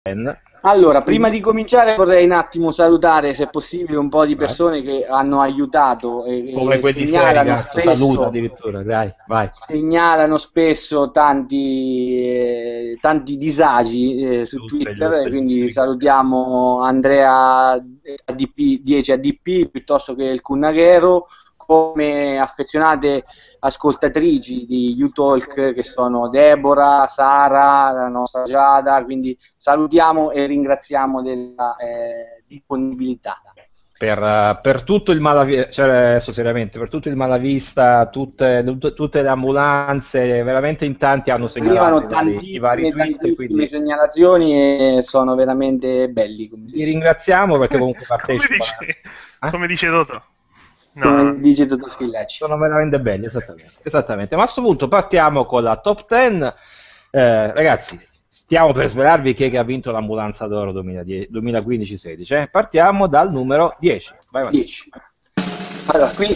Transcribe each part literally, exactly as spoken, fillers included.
Allora, prima di cominciare vorrei un attimo salutare, se possibile, un po' di persone che hanno aiutato e, come e quelli segnalano seri, spesso, saluta addirittura, dai, vai. segnalano spesso tanti, eh, tanti disagi eh, su Giusto, Twitter, giusto, quindi giusto. salutiamo Andrea A D P, dieci A D P piuttosto che il Cunnaghero, come affezionate ascoltatrici di U-Talk che sono Deborah, Sara, la nostra Giada, quindi salutiamo e ringraziamo della eh, disponibilità. Per, per tutto il malavista, cioè, adesso seriamente, per tutto il malavista, tutte, tutte le ambulanze, veramente in tanti hanno segnalato Arrivano i vari, i vari tantissime, tweet, tantissime quindi segnalazioni e sono veramente belli. Come si vi dice. ringraziamo perché comunque come partecipano. dice, Eh? come dice Toto. No, Come no. dice Totò Schillaci. Sono veramente belli, esattamente, esattamente. Ma a questo punto partiamo con la top dieci. Eh, ragazzi, stiamo per svelarvi chi è che ha vinto l'ambulanza d'oro duemilaquindici sedici. Eh? Partiamo dal numero dieci. Vai, vai. dieci. Allora, qui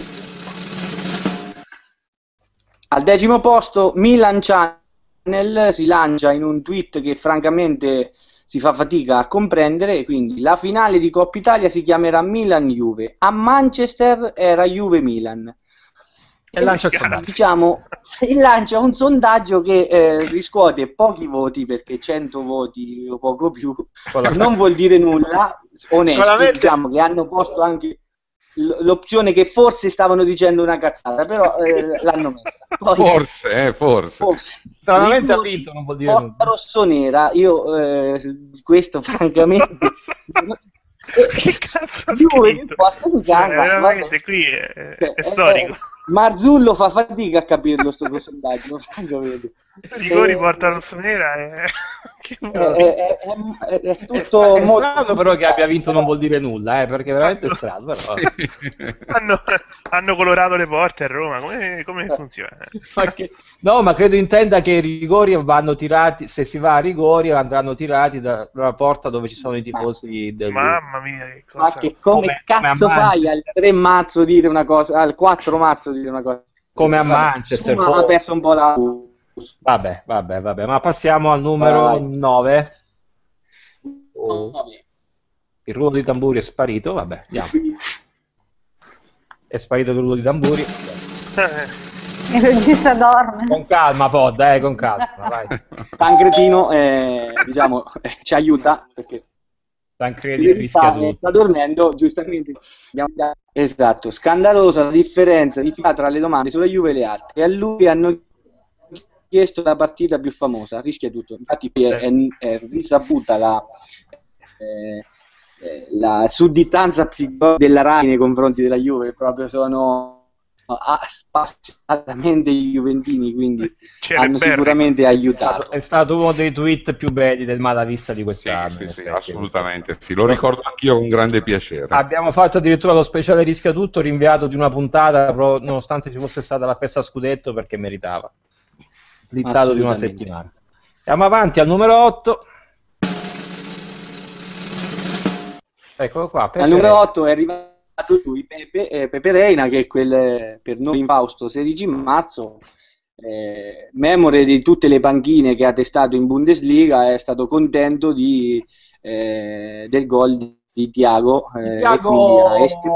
al decimo posto Milan Channel si lancia in un tweet che francamente si fa fatica a comprendere, quindi la finale di Coppa Italia si chiamerà Milan-Juve, a Manchester era Juve-Milan. E lancia il sondaggio. Diciamo, lancia un sondaggio che eh, riscuote pochi voti, perché cento voti o poco più non vuol dire nulla, onesto, Solamente... diciamo che hanno posto anche l'opzione che forse stavano dicendo una cazzata, però eh, l'hanno messa. Poi, forse, eh, forse. forse. Stranamente ha vinto, non vuol dire posta nulla. rossonera, io eh, questo francamente... Che cazzo ha Juve che scritto? porta in casa, Cioè, veramente vabbè. qui è, è Eh, storico. eh, Marzullo fa fatica a capirlo sto sondaggio, francamente. Rigori Eh, porta rossonera e... che È, vuoi? è, è, è, è È tutto stra- è molto strano però che abbia vinto non vuol dire nulla, eh, perché veramente è strano. Però... hanno, hanno colorato le porte a Roma, come, come funziona? ma che... No, ma credo intenda che i rigori vanno tirati, se si va a rigori andranno tirati da- dalla porta dove ci sono i tifosi del Mamma mia, che Ma cosa... che come, Come- cazzo come a fai al tre marzo dire una cosa, al quattro marzo dire una cosa? come a Vabbè, Manchester. Suma ha poi- perso un po' la... Vabbè, vabbè, vabbè, ma passiamo al numero Vai. nove. Oh, il rullo di tamburi è sparito, vabbè, andiamo. È sparito il rullo di tamburi. Il regista dorme. Con calma, Pod, eh, con calma, vai. Tancretino eh, diciamo eh, ci aiuta perché Tancredi rischia sta, tutto. sta dormendo, giustamente. Abbiamo- Esatto, scandalosa la differenza di fila tra le domande sulla Juve e le altre. E a lui hanno chiesto la partita più famosa, rischia tutto. Infatti qui è, è, è risaputa la, eh, eh, la sudditanza psicologica della Rai nei confronti della Juve, proprio sono ah, spassionatamente i juventini, quindi C'era hanno Berri. sicuramente È aiutato. stato, è stato uno dei tweet più belli del Malavista di Sì, quest'anno. sì, in sì, effetti. assolutamente sì, lo ricordo anch'io con grande piacere. Abbiamo fatto addirittura lo speciale rischia tutto rinviato di una puntata, però, nonostante ci fosse stata la festa a scudetto, perché meritava. Slittato di una Assolutamente. settimana. Andiamo avanti al numero otto. Eccolo qua. Pepe Al numero Reina. otto è arrivato lui, Pepe, eh, Pepe Reina, che è quel eh, per noi in Fausto sedici marzo, eh, memore di tutte le panchine che ha testato in Bundesliga, è stato contento di, eh, del gol di, di Thiago, eh, e quindi ha esti-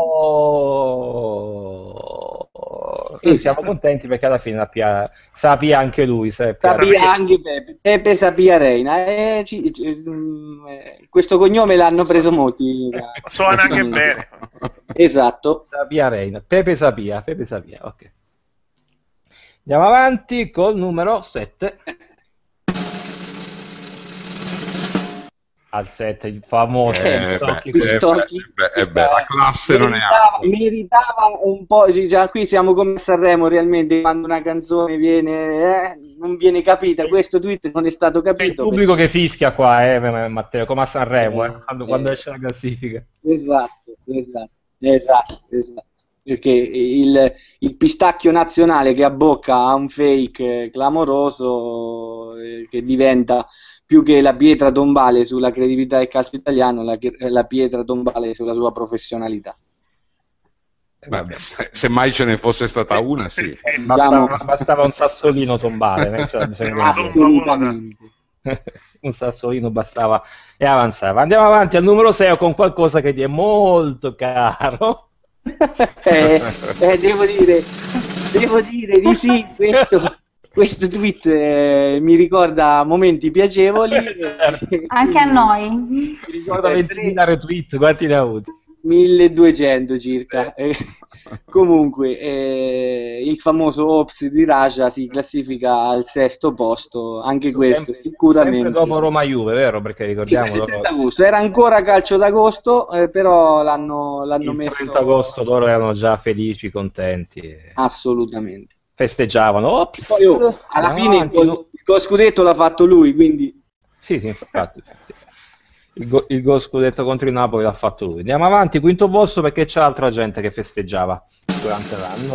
Tiago. Noi siamo contenti perché alla fine sapia, sapia anche lui. Sapia. Sapia anche Pepe, Pepe Sapia Reina, eh, ci- ci- mm, eh, questo cognome l'hanno preso molti. Suona anche bene. Esatto. Sapia Reina. Pepe Sapia. Pepe Sapia, ok. Andiamo avanti col numero sette. Al sette, il famoso. Eh, Tocchi beh, con- eh, Tocchi. beh, eh, beh, la classe non è meritava, alta. meritava un po', già qui siamo come a Sanremo realmente, quando una canzone viene, eh, non viene capita, questo tweet non è stato È il capito. pubblico che fischia qua, eh, Matteo, come a Sanremo, eh, Eh, quando, eh. quando esce la classifica. perché- esatto, esatto, esatto, esatto. Perché il, il pistacchio nazionale che abbocca a un fake eh, clamoroso, eh, che diventa più che la pietra tombale sulla credibilità del calcio italiano, la, la pietra tombale sulla sua professionalità. Vabbè, se, se mai ce ne fosse stata una, sì. Diciamo- Bastava, bastava un sassolino tombale, eh, cioè, bisogna dire. Assolutamente. un sassolino bastava e avanzava. Andiamo avanti al numero sei con qualcosa che ti è molto caro. eh, eh, devo dire, devo dire di sì, questo, questo tweet eh, mi ricorda momenti piacevoli. Anche a noi. Mi ricorda ventimila retweet, quanti ne ha avuti? milleduecento circa. Eh, comunque eh, il famoso Ops di Raja si classifica al sesto posto, anche questo sempre, sicuramente sempre dopo Roma-Juve, vero? Perché ricordiamo il trenta agosto. Era ancora calcio d'agosto, eh, però l'hanno, l'hanno il messo trenta agosto, loro erano già felici, contenti, assolutamente, festeggiavano. Ops, poi oh, alla fine il gol, il gol scudetto l'ha fatto lui, quindi sì, sì, infatti. Il, go, il gol scudetto contro il Napoli l'ha fatto lui. Andiamo avanti, quinto posto, perché c'è altra gente che festeggiava durante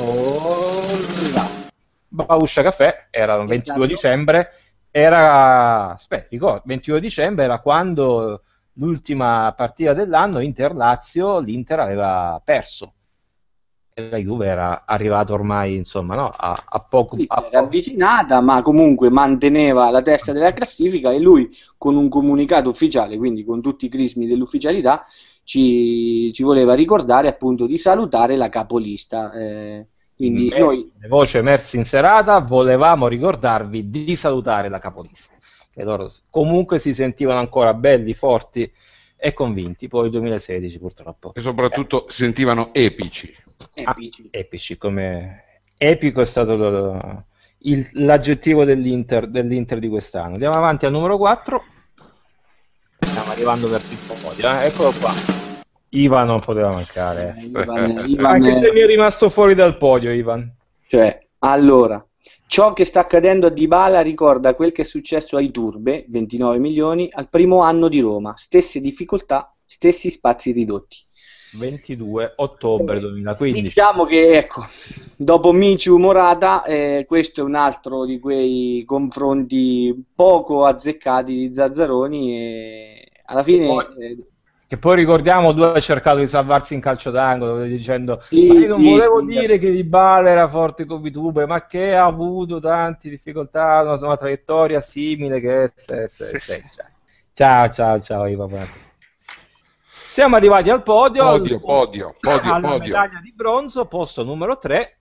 l'anno. Bauscia Caffè, era il ventidue dicembre, era aspetta, ricordo, ventidue dicembre era quando l'ultima partita dell'anno Inter-Lazio, l'Inter aveva perso e la Juve era arrivata ormai, insomma, no, a, a poco, sì, a era poco. avvicinata, ma comunque manteneva la testa della classifica, e lui con un comunicato ufficiale, quindi con tutti i crismi dell'ufficialità, ci, ci voleva ricordare appunto di salutare la capolista. Eh, quindi Beh, noi, le voci emerse in serata, volevamo ricordarvi di salutare la capolista, che loro comunque si sentivano ancora belli, forti e convinti. Poi il duemilasedici purtroppo. E soprattutto si sentivano epici. epici. Ah, epici, come epico è stato lo, il, l'aggettivo dell'Inter, dell'Inter di quest'anno. Andiamo avanti al numero quattro. Stiamo arrivando verso il podio, eh? Eccolo qua. Ivan non poteva mancare. Eh, Ivan, Ivan Anche è... se mi è rimasto fuori dal podio, Ivan. Cioè, allora, ciò che sta accadendo a Dybala ricorda quel che è successo ai Turbe, ventinove milioni, al primo anno di Roma. Stesse difficoltà, stessi spazi ridotti. ventidue ottobre duemilaquindici. Diciamo che, ecco, dopo Michu Morata, eh, questo è un altro di quei confronti poco azzeccati di Zazzaroni, e alla fine... Poi, eh, che poi ricordiamo, due ha cercato di salvarsi in calcio d'angolo dicendo sì, ma io non sì, volevo sì, dire che Dybala era forte con Vitube, ma che ha avuto tante difficoltà, una, una traiettoria simile che se, se, Sì, se. Ciao ciao ciao Iva, buonasera. Siamo arrivati al podio, Podio, al, podio, podio, alla podio. medaglia di bronzo, posto numero tre.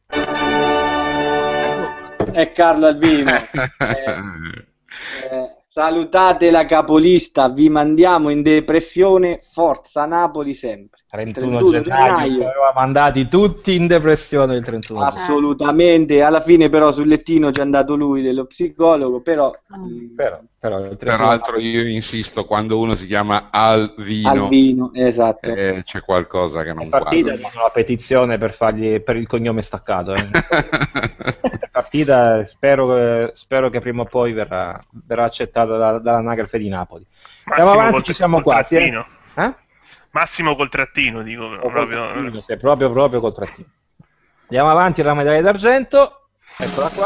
è Carlo Albino. eh, eh, salutate la capolista, vi mandiamo in depressione, forza Napoli sempre. trentuno, trentuno gennaio, gennaio. aveva mandati tutti in depressione il trentuno. Assolutamente, alla fine però sul lettino c'è andato lui dello psicologo, però... mh, Però, però il trentuno... Peraltro io insisto, quando uno si chiama Alvino, Alvino, esatto. eh, c'è qualcosa che non È partita quadra. la petizione per fargli per il cognome staccato. Eh. È partita, spero che, spero che prima o poi verrà, verrà accettata da, dall'anagrafe di Napoli. Andiamo Massimo avanti, col, ci siamo col quasi. Eh? trattino. Eh? Massimo col trattino, dico. O col proprio... trattino, sì, proprio, proprio col trattino. Andiamo avanti alla medaglia d'argento. Eccola qua.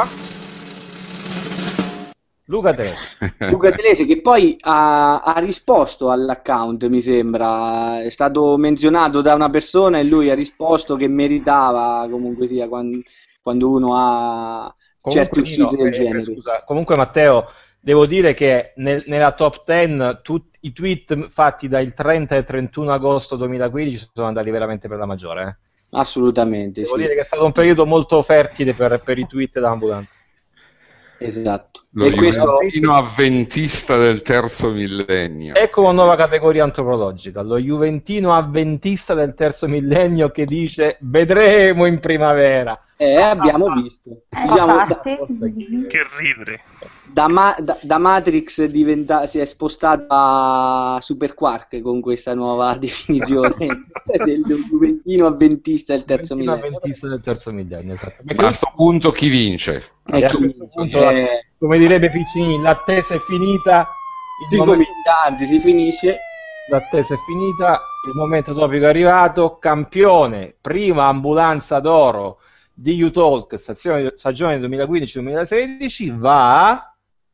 Luca Telese. Luca Telese, che poi ha, ha risposto all'account, mi sembra, è stato menzionato da una persona e lui ha risposto che meritava, comunque sia, quando, quando uno ha certe uscite no, del eh, genere. Scusa, comunque Matteo, devo dire che nel, nella top dieci tutti i tweet fatti dal trenta e trentuno agosto duemilaquindici sono andati veramente per la maggiore. Eh. Assolutamente, Devo sì. dire che è stato un periodo molto fertile per, per i tweet dell'ambulanza. Esatto. Lo E questo Juventino avventista del terzo millennio. Ecco una nuova categoria antropologica, lo Juventino avventista del terzo millennio che dice vedremo in primavera. eh, abbiamo visto. Eh, Diciamo, da, infatti. Che ridere. da, Ma- da- da Matrix diventa, si è spostato a Super Quark con questa nuova definizione del Juventino avventista del terzo Juventino millennio. avventista del terzo millennio, esatto. Ma a questo punto chi vince? E a Ecco, questo punto, eh, come direbbe Piccini, l'attesa è finita, il si momento- comincia, anzi si finisce. l'attesa è finita, il momento topico è arrivato, campione, prima ambulanza d'oro di U-Talk, stazione, stagione duemilaquindici duemilasedici, va...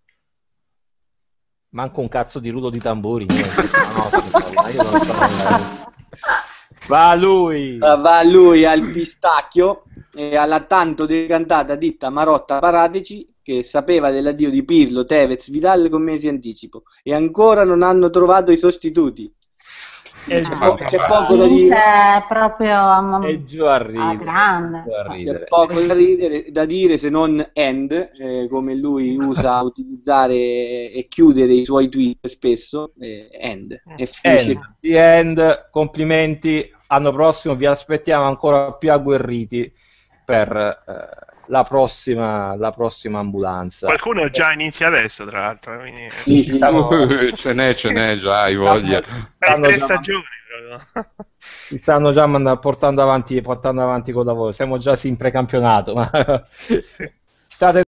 Manco un cazzo di rulo di tamburi. niente. No, no, io non so. Va a lui! Va a lui, al pistacchio e alla tanto decantata ditta Marotta Paratici, che sapeva dell'addio di Pirlo, Tevez, Vidal con mesi anticipo e ancora non hanno trovato i sostituti. E C'è, giù, po- c'è poco da Inizia dire. proprio a, e giù a a ridere. grande. Giù a C'è ridere. poco da, ridere, da dire se non end, eh, come lui usa utilizzare e chiudere i suoi tweet spesso, eh, end. E finisce. End, the end, complimenti, l'anno prossimo vi aspettiamo ancora più agguerriti per eh, la, prossima, la prossima ambulanza. Qualcuno già inizia adesso, tra l'altro. Quindi... Sì, sì. Stiamo- ce n'è, ce n'è già, hai voglia. Hai stanno tre già- stagioni. proprio. si stanno già manda- portando avanti, portando avanti con lavoro, siamo già in precampionato, ma Sì. state